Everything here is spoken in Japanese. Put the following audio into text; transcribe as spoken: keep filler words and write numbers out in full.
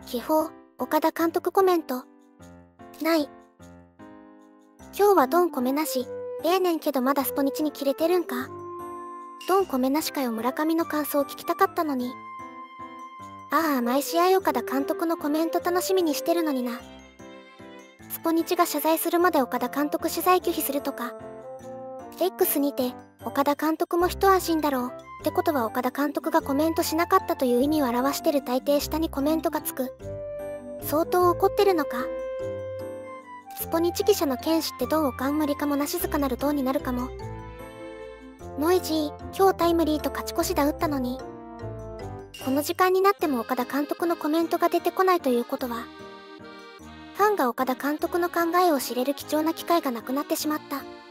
気泡、岡田監督コメント。ない。今日はドン米なし。ええねんけどまだスポニチに切れてるんか。ドン米なしかよ。村上の感想を聞きたかったのに。ああ、毎試合岡田監督のコメント楽しみにしてるのにな。スポニチが謝罪するまで岡田監督取材拒否するとか。X にて、岡田監督も一安心だろう。ってことは岡田監督がコメントしなかったという意味を表してる。大抵下にコメントがつく。相当怒ってるのか。スポニチ記者の剣士ってどうおかん無理かもな。静かなるどうになるかも。ノイジー、今日タイムリーと勝ち越し打打ったのに。この時間になっても岡田監督のコメントが出てこないということは、ファンが岡田監督の考えを知れる貴重な機会がなくなってしまった。